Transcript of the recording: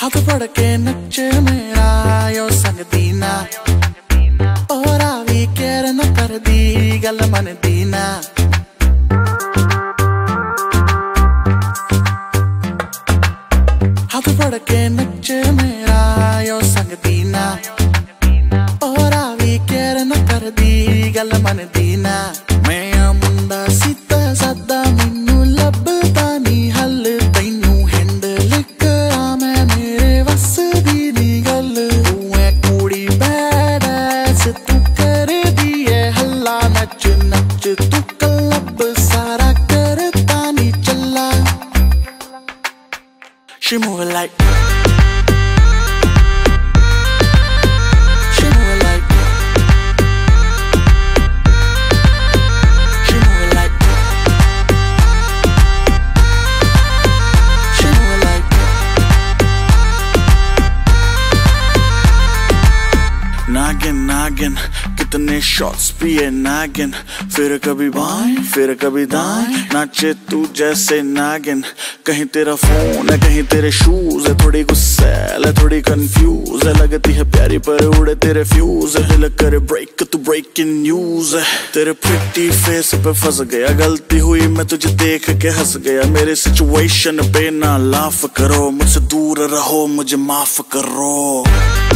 हाथ फड़ के नचे मेरा यो संग दीना और आवी केयर न कर दी गल मन दीना हाथ फड़ के नचे मेरा यो संग दीना और आवी केयर न कर दी गल मन दीना मैं मुंडा सीता सादा मैनू लभदा नी हल तैनू हैंडल करा मैं मेरे वस दी नी गल तू है कुड़ी बैड ऐस तू कर दी है हल्ला नच नच तू क्लब सारा करता नी चला She move like नागिन कितने शॉट्स पिए नागिन फिर कभी बाएं फिर कभी दाएं नाचे तू जैसे नागिन कहीं तेरा फोन है कहीं तेरे शूज है थोड़ी गुस्सैल है थोड़ी कंफ्यूज है लगती है प्यारी पर उड़े तेरे फ्यूज है दिल करे ब्रेक तू ब्रेकिंग न्यूज है तेरे प्रिटी फेस पे फंस गया गलती हुई मैं तुझे देख के हंस गया मेरे सिचुएशन पे ना लाफ करो मुझसे दूर रहो मुझे माफ करो